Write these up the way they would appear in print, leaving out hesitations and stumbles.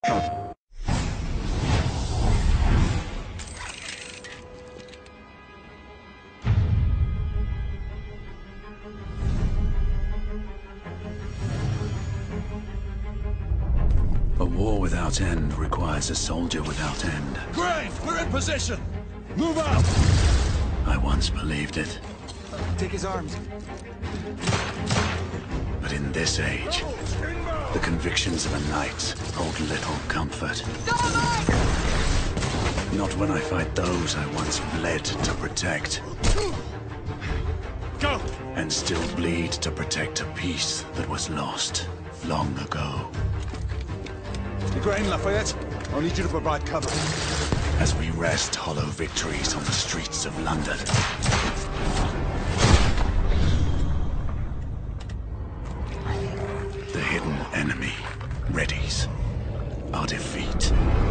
A war without end requires a soldier without end. Great! We're in position! Move out! I once believed it. Take his arms. But in this age, the convictions of a knight hold little comfort. Not when I fight those I once bled to protect. Go! And still bleed to protect a peace that was lost long ago. Igraine, Lafayette, I'll need you to provide cover. As we wrest hollow victories on the streets of London. The hidden enemy readies our defeat.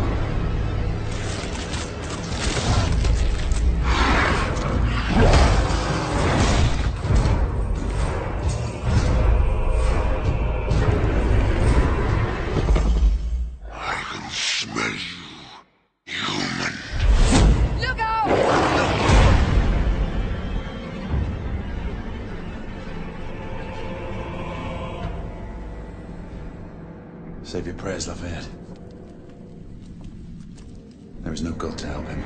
Save your prayers, Lafayette. There is no God to help him.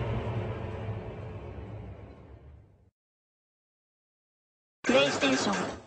PlayStation